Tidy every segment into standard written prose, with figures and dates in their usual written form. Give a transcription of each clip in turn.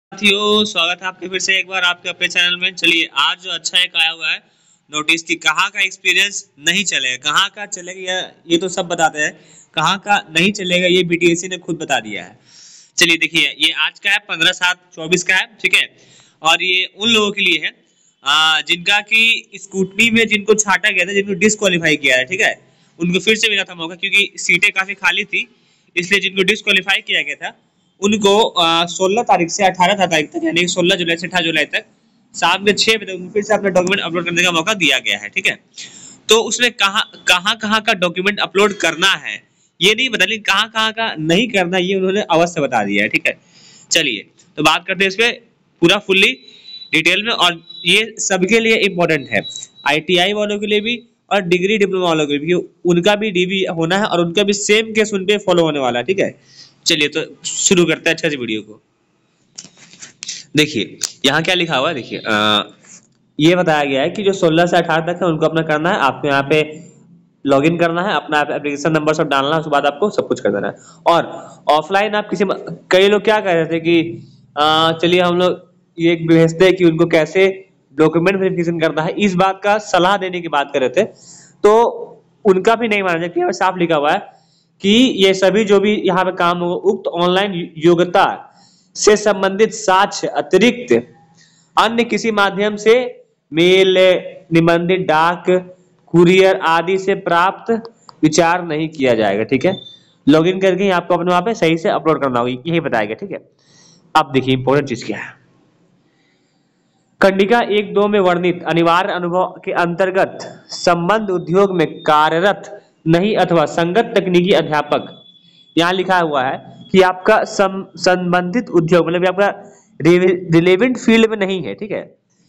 साथियों, स्वागत है आपके फिर से एक बार आपके अपने चैनल में। चलिए, आज जो अच्छा एक आया हुआ है नोटिस कि कहाँ का एक्सपीरियंस नहीं चलेगा, कहाँ का चलेगा ये तो सब बताते हैं, कहाँ का नहीं चलेगा ये बीटीएससी ने खुद बता दिया है। चलिए देखिए, ये आज का है 15/7/24 का है, ठीक है। और ये उन लोगों के लिए है जिनका की स्कूटनी में जिनको छाटा गया था, जिनको डिस्क्वालीफाई किया है, ठीक है। उनको फिर से मिला था मौका, क्योंकि सीटें काफी खाली थी, इसलिए जिनको डिस्क्वालीफाई किया गया था उनको 16 तारीख से 18 तारीख तक, यानी 16 जुलाई से 18 जुलाई तक शाम के 6 बजे उनको फिर से अपना डॉक्यूमेंट अपलोड करने का मौका दिया गया है, ठीक है। तो उसमें कहाँ का डॉक्यूमेंट अपलोड करना है ये नहीं बता, लेकिन कहाँ का नहीं करना ये उन्होंने अवश्य बता दिया है, ठीक है। चलिए तो बात करते हैं इस पे पूरा फुल्ली डिटेल में, और ये सबके लिए इम्पोर्टेंट है, ITI वालों के लिए भी और डिग्री डिप्लोमा वालों के लिए भी, उनका भी डीवी होना है और उनका भी सेम केस उन पे फॉलो होने वाला है, ठीक है। चलिए तो शुरू करते हैं अच्छे से वीडियो को। देखिए यहाँ क्या लिखा हुआ है, देखिए ये बताया गया है कि जो 16 से 18 तक है उनको अपना करना है, आपको यहाँ पे लॉगिन करना है, अपना एप्लीकेशन नंबर सब डालना है, उसके बाद आपको सब कुछ कर देना है। और ऑफलाइन आप कई लोग क्या कह रहे थे कि चलिए हम लोग ये भेजते हैं कि उनको कैसे डॉक्यूमेंट वेरिफिकेशन करना है, इस बात का सलाह देने की बात कर रहे थे, तो उनका भी नहीं माना जाए। साफ लिखा हुआ है कि ये सभी जो भी यहाँ पे काम होगा उक्त ऑनलाइन योग्यता से संबंधित साक्ष्य अतिरिक्त अन्य किसी माध्यम से मेल, निबंधित डाक, कुरियर आदि से प्राप्त विचार नहीं किया जाएगा, ठीक है। लॉगिन करके ही आपको अपने वहां पे सही से अपलोड करना होगा, यही बताएगा, ठीक है। अब देखिए इंपॉर्टेंट चीज क्या है, कंडिका 1-2 में वर्णित अनिवार्य अनुभव के अंतर्गत संबंध उद्योग में कार्यरत नहीं अथवा संगत तकनीकी अध्यापक, यहाँ लिखा हुआ है कि आपका संबंधित उद्योग मतलब आपका रिलेवेंट फील्ड में नहीं है, ठीक है,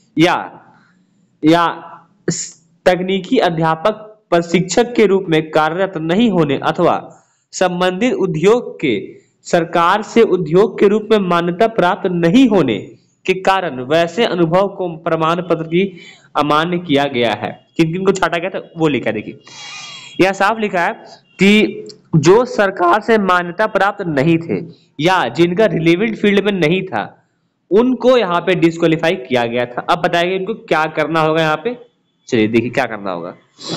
या तकनीकी अध्यापक प्रशिक्षक के रूप में कार्यरत नहीं होने अथवा संबंधित उद्योग के सरकार से उद्योग के रूप में मान्यता प्राप्त नहीं होने के कारण वैसे अनुभव को प्रमाण पत्र की अमान्य किया गया है। किन किन को छाटा गया था वो लिखा है, देखिए यह साफ लिखा है कि जो सरकार से मान्यता प्राप्त नहीं थे या जिनका रिलेवेंट फील्ड में नहीं था उनको यहाँ पे डिस्क्वालीफाई किया गया था। अब बताएंगे इनको क्या करना होगा यहाँ पे, चलिए देखिए क्या करना होगा,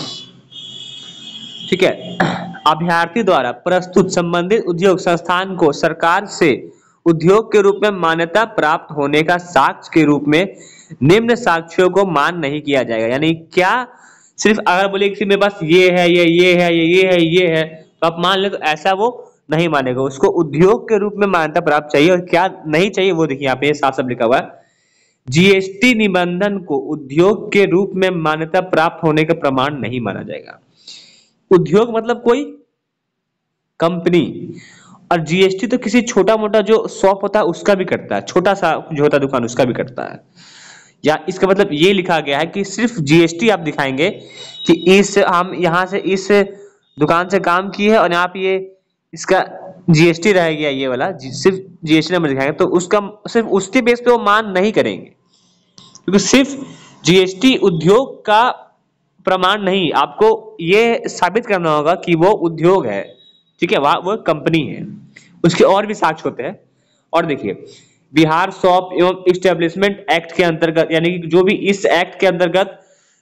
ठीक है। अभ्यर्थी द्वारा प्रस्तुत संबंधित उद्योग संस्थान को सरकार से उद्योग के रूप में मान्यता प्राप्त होने का साक्ष्य के रूप में निम्न साक्ष्यों को मान नहीं किया जाएगा। यानी क्या, सिर्फ अगर बोले कि मेरे पास ये है, ये है, तो आप मान ले, तो ऐसा वो नहीं मानेगा, उसको उद्योग के रूप में मान्यता प्राप्त चाहिए। और क्या नहीं चाहिए वो देखिए यहाँ पे साफ साफ लिखा हुआ है, जीएसटी निबंधन को उद्योग के रूप में मान्यता प्राप्त होने का प्रमाण नहीं माना जाएगा। उद्योग मतलब कोई कंपनी, और जीएसटी तो किसी छोटा मोटा जो शॉप होता है उसका भी करता है, छोटा सा जो होता है दुकान उसका भी करता है। या इसका मतलब ये लिखा गया है कि सिर्फ जीएसटी आप दिखाएंगे कि इस हम यहाँ से इस दुकान से काम की है और यहाँ पे ये इसका जीएसटी रह गया ये वाला, सिर्फ जीएसटी नंबर दिखाएंगे तो उसका सिर्फ उसके बेस पे वो मान नहीं करेंगे, क्योंकि सिर्फ जीएसटी उद्योग का प्रमाण नहीं, आपको ये साबित करना होगा कि वो उद्योग है, ठीक है, वो कंपनी है, उसके और भी साक्ष्य होते हैं। और देखिए बिहार शॉप एवं इस्टेब्लिशमेंट एक्ट के अंतर्गत, यानी कि जो भी इस एक्ट के अंतर्गत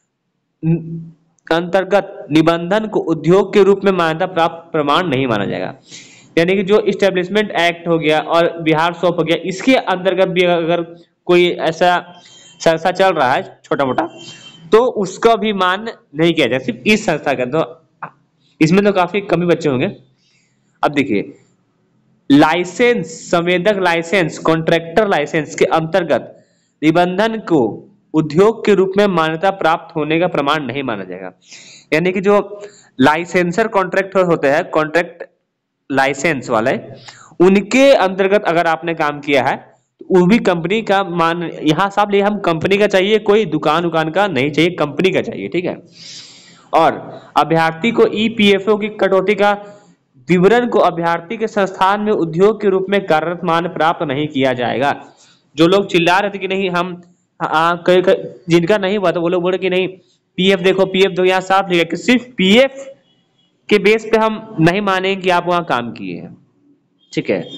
निबंधन को उद्योग के रूप में मान्यता प्राप्त प्रमाण नहीं माना जाएगा। यानी कि जो इस्टेब्लिशमेंट एक्ट हो गया और बिहार शॉप हो गया, इसके अंतर्गत भी अगर कोई ऐसा संस्था चल रहा है छोटा मोटा, तो उसका भी मान नहीं किया जाएगा, सिर्फ इस संस्था का। तो इसमें तो काफी कम ही बच्चे होंगे। अब देखिए लाइसेंस, संवेदक लाइसेंस, कॉन्ट्रैक्टर लाइसेंस के अंतर्गत निबंधन को उद्योग के रूप में मान्यता प्राप्त होने का प्रमाण नहीं माना जाएगा। यानी कि जो लाइसेंसर कॉन्ट्रैक्टर होते हैं, कॉन्ट्रैक्ट लाइसेंस वाले, उनके अंतर्गत अगर आपने काम किया है तो वो भी कंपनी का मान, यहाँ साहब लिए हम कंपनी का चाहिए, कोई दुकान का नहीं चाहिए, कंपनी का चाहिए, ठीक है। और अभ्यर्थी को ईपीएफओ की कटौती का विवरण को अभ्यर्थी के संस्थान में उद्योग के रूप में कार्यरत मान प्राप्त नहीं किया जाएगा। जो लोग चिल्ला रहे थे कि नहीं हम जिनका नहीं हुआ तो वो लोग बोले कि नहीं पीएफ देखो, पीएफ दो, यहाँ साफ लिखा कि सिर्फ पीएफ के बेस पे हम नहीं मानेंगे कि आप वहां काम किए हैं, ठीक है।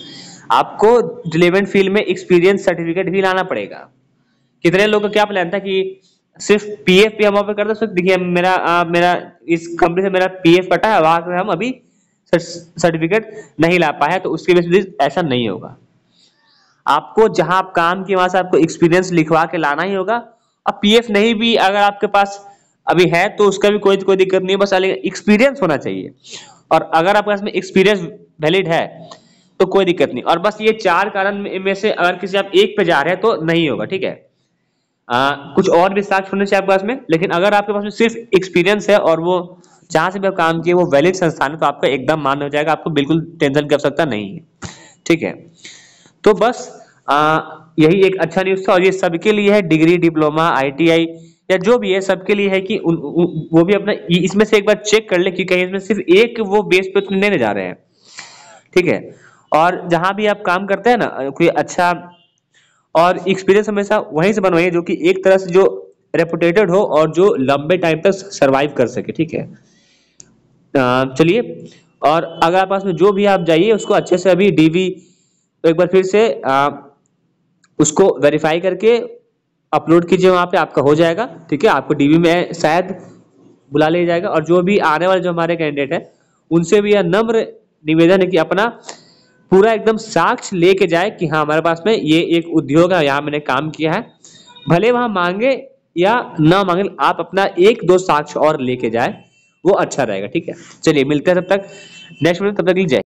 आपको रिलेवेंट फील्ड में एक्सपीरियंस सर्टिफिकेट भी लाना पड़ेगा। कितने लोगों का क्या प्लान था कि सिर्फ पीएफ पे हम ऑफर करते, देखिए मेरा इस कंपनी से मेरा पीएफ कटा है, वहां से हम अभी सर्टिफिकेट नहीं ला पाए, तो उसके बेसिस ऐसा नहीं होगा। आपको जहां आप काम किए वहां से आपको एक्सपीरियंस लिखवा के लाना ही होगा। अब पीएफ नहीं भी अगर आपके पास अभी है तो उसका भी कोई दिक्कत नहीं है, बस एक्सपीरियंस होना चाहिए। और अगर आपके पास में एक्सपीरियंस वैलिड है तो कोई दिक्कत नहीं। और बस ये 4 कारण में से अगर किसी आप एक पे जा रहे हैं तो नहीं होगा, ठीक है। कुछ और भी साक्ष्य होने चाहिए आपके पास में, लेकिन अगर आपके पास में सिर्फ एक्सपीरियंस है और वो जहां से भी आप काम किए वो वैलिड संस्थान है तो आपका एकदम मान्य हो जाएगा, आपको बिल्कुल टेंशन की आवश्यकता नहीं है, ठीक है। तो बस यही एक अच्छा न्यूज था, और ये सबके लिए है, डिग्री, डिप्लोमा, आईटीआई या जो भी है सबके लिए है कि वो भी अपना इसमें से एक बार चेक कर ले कि कहीं इसमें सिर्फ एक वो बेस पे तो नहीं जा रहे हैं, ठीक है। और जहां भी आप काम करते हैं ना, कोई अच्छा और एक्सपीरियंस हमेशा वहीं से बनवाइए जो कि एक तरह से जो रेपुटेटेड हो और जो लंबे टाइम तक सरवाइव कर सके, ठीक है। चलिए, और अगर आप पास में जो भी आप जाइए उसको अच्छे से अभी डीवी एक बार फिर से उसको वेरीफाई करके अपलोड कीजिए, वहां पे आपका हो जाएगा, ठीक है। आपको डीवी में शायद बुला लिया जाएगा। और जो भी आने वाले जो हमारे कैंडिडेट है उनसे भी यह नम्र निवेदन है कि अपना पूरा एकदम साक्ष्य लेके जाए कि हाँ हमारे पास में ये एक उद्योग है, यहाँ मैंने काम किया है, भले वहां मांगे या ना मांगे, आप अपना 1-2 साक्ष्य और लेके जाए, वो अच्छा रहेगा, ठीक है। चलिए मिलते हैं तब तक नेक्स्ट वीडियो, तब तक जय।